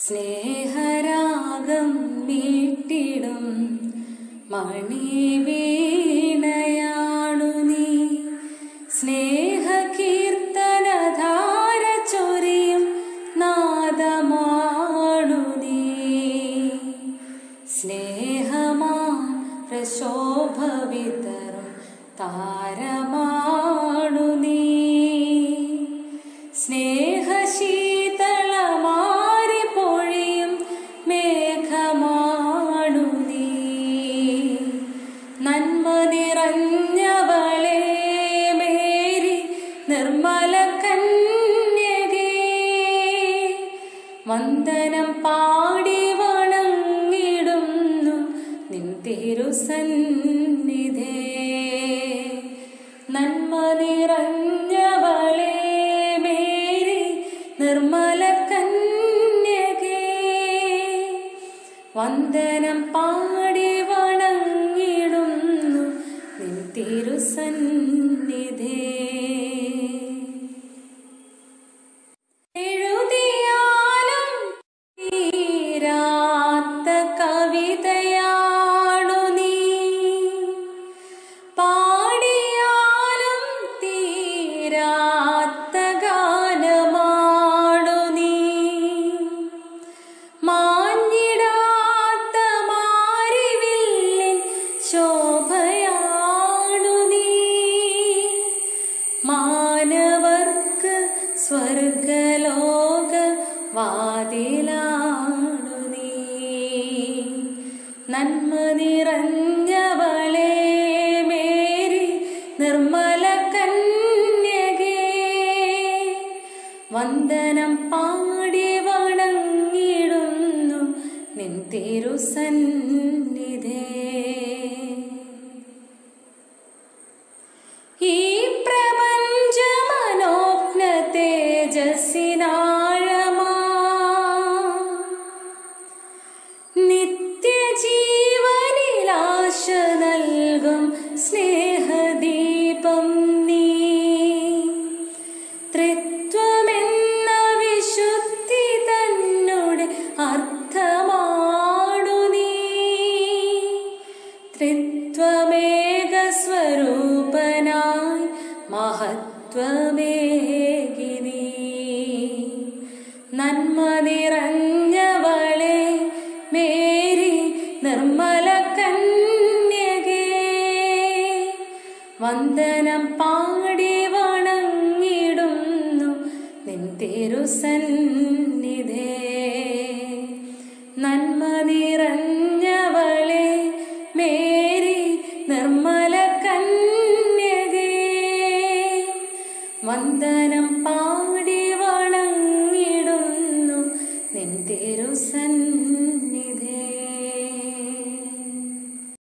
സ്നേഹരാഗം മീട്ടിടും മണിവീണയാണു നീ, സ്നേഹകീർത്തനധാര ചൊരിയും നാദമാണു നീ, സ്നേഹമാം പ്രശോഭ വിതറും താരമാണു നീ, സ്നേഹശീതളമാരി പൊഴിയും മേഘമാണു നീ, നന്മ നിറഞ്ഞവളേ മേരി നിർമ്മല കന്യകേ, വന്ദനം പാടി വണങ്ങിടുന്നു നിൻ തിരുസന്നിധേ, നന്മ നിറഞ്ഞവളേ മേരി നിർമ്മല കന്യകേ, വന്ദനം പാടി വണങ്ങിടുന്നു നിൻ തിരുസന്നിധേ. എഴുതിയാലും തീരാത്ത കവിതയാണു നീ, പാടിയാലും തീരാത്ത ഗാനമാണു നീ, മാഞ്ഞിടാത്ത മാരിവില്ലിൻ ശോഭയാണു നീ, മാനവർക്ക് സ്വർഗലോക വാതിലാണു നീ, നന്മ നിറഞ്ഞവളേ മേരി നിർമ്മല കന്യകേ, വന്ദനം പാടി വണങ്ങിടുന്നു നിൻ തിരുസന്നിധേ. ഈ പ്രപഞ്ച മനോജ്ഞ തേജസ്സിനാഴമാ നിത്യജീവനിലാശ നൽകും സ്നേഹദീപം നീ, ത്രിത്വമെന്ന വിശുദ്ധി തന്നോട് അർത്ഥമാണു നീ, ത്രിത്വമേക സ്വരൂപനായി മഹത്വമേകി നീ, നന്മ നിറഞ്ഞവളേ മേരി നിർമ്മല കന്യകേ, വന്ദനം പാടി വണങ്ങിടുന്നു നിൻ തിരുസന്നിധേ, നന്മ നിറഞ്ഞവളേ മേരി നിർമ്മല കന്യകേ, വന്ദനം